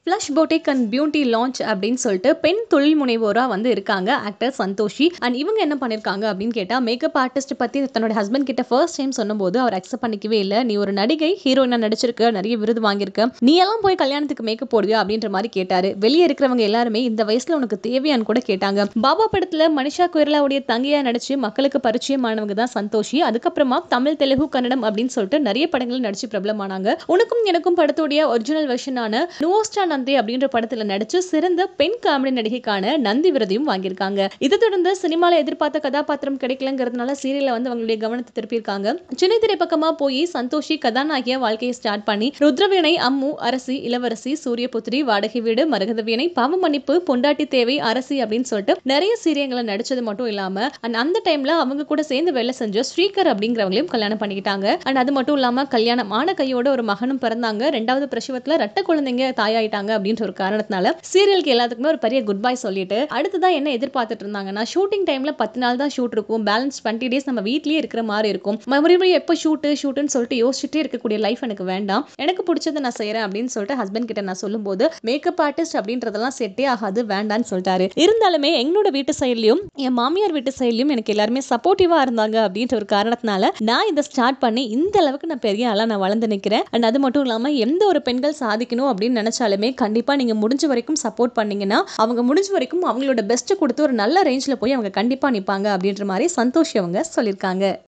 Flush boutique and beauty lounge அப்படின்னு சொல்லிட்டு பெண் தொழில் முனைவோராக வந்து இருக்காங்க ஆக்டர் சந்தோஷி. அண்ட் இவங்க என்ன பண்ணியிருக்காங்க அப்படின்னு கேட்டால், மேக்கப் ஆர்டிஸ்ட் பற்றி தன்னோட ஹஸ்பண்ட் கிட்ட ஃபர்ஸ்ட் டைம் சொன்னபோது அவர் அக்செப்ட் பண்ணிக்கவே இல்லை. நீ ஒரு நடிகை, ஹீரோயினா நடிச்சிருக்க, நிறைய விருது வாங்கியிருக்க, நீ எல்லாம் போய் கல்யாணத்துக்கு மேக்கப் போடுவியா அப்படின்ற மாதிரி கேட்டாரு. வெளியே இருக்கிறவங்க எல்லாருமே இந்த வயசுல உனக்கு தேவையான்னு கூட கேட்டாங்க. பாபா படத்துல மனிஷா கொய்ராலாவுடைய தங்கையா நடிச்சு மக்களுக்கு பரிச்சயமானவங்க தான் சந்தோஷி. அதுக்கப்புறமா தமிழ், தெலுங்கு, கன்னடம் அப்படின்னு சொல்லிட்டு நிறைய படங்கள் நடிச்சு பிரபலமானாங்க. உனக்கும் எனக்கும் படத்துடைய ஒரிஜினல் வெர்ஷனான நுவோஸ்டா நந்தி அப்படின்ற படத்துல நடிச்சு சிறந்த பெண் காமெடி நடிகைக்கான நந்தி விருதையும் வாங்கியிருக்காங்க. இதை தொடர்ந்து சினிமால எதிர்பார்த்த கதாபாத்திரம் கிடைக்கலங்கிறதுனால சீரியல்ல வந்து அவங்களுடைய கவனத்தை திருப்பியிருக்காங்க. சின்ன திரை பக்கமா போய் சந்தோஷி கதாநாயகியா வாழ்க்கையை ஸ்டார்ட் பண்ணி ருத்ரவீணை, அம்மு, அரசி, இளவரசி, சூரியபுத்திரி, வாடகை வீடு, மரகத வீணை, பாவ மன்னிப்பு, பொண்டாட்டி தேவை, அரசி அப்படின்னு சொல்லிட்டு நிறைய சீரியல்களை நடிச்சது மட்டும் இல்லாம அந்த டைம்ல அவங்க கூட சேர்ந்து வேலை செஞ்ச ஸ்ரீகர் அப்படிங்கிறவங்களையும் கல்யாணம் பண்ணிக்கிட்டாங்க. அண்ட் அது மட்டும் இல்லாம கல்யாணம் ஆன கையோட ஒரு மகனும் பிறந்தாங்க. 2வது பிரசவத்துல ரெட்ட குழந்தைங்க தாயாயிட்டாங்க அப்படின்ற ஒரு காரணத்தினால சீரியலுக்கு எல்லாத்துக்குமே ஒரு பெரிய குட் பை சொல்லிட்டு அடுத்ததான் என்ன எதிர்பார்த்துட்டு இருந்தாங்கன்னா, ஷூட்டிங் டைம்ல 10 நாள் தான் ஷூட் இருக்கும், பேலன்ஸ் 20 டேஸ் நம்ம வீட்லயே இருக்கிற மாதிரி இருக்கும், மறுபடியும் எப்போ ஷூட்டுன்னு சொல்லிட்டு யோசிச்சுட்டே இருக்கக்கூடிய லைஃப் எனக்கு வேண்டாம், எனக்கு பிடிச்சதை நான் செய்யறேன் அப்படின்னு சொல்லிட்டு ஹஸ்பண்ட் கிட்ட நான் சொல்லும்போது, மேக்கப் ஆர்டிஸ்ட் அப்படின்றதெல்லாம் செட்டே ஆகாது, வேண்டான்னு சொல்லிட்டாரு. இருந்தாலுமே எங்களோட வீட்டு சைட்லயும் என் மாமியார் வீட்டு சைட்லயும் எனக்கு எல்லாருமே சப்போர்ட்டிவா இருந்தாங்க அப்படின்ற ஒரு காரணத்தினால நான் இதை ஸ்டார்ட் பண்ணி இந்த அளவுக்கு நான் பெரிய ஆளா நான் வளர்ந்து நிற்கிறேன். அண்ட் அது மட்டும் இல்லாம எந்த ஒரு பெண்கள் சாதிக்கணும் அப்படின்னு நினைச்சாலுமே கண்டிப்பா நீங்க முடிஞ்ச வரைக்கும் சப்போர்ட் பண்ணீங்கன்னா அவங்க முடிஞ்ச வரைக்கும் அவங்களோட பெஸ்ட் கொடுத்து ஒரு நல்ல ரேஞ்சில் போய் அவங்க கண்டிப்பா நிற்பாங்க அப்படின்ற மாதிரி சந்தோஷ் அவங்க சொல்லியிருக்காங்க.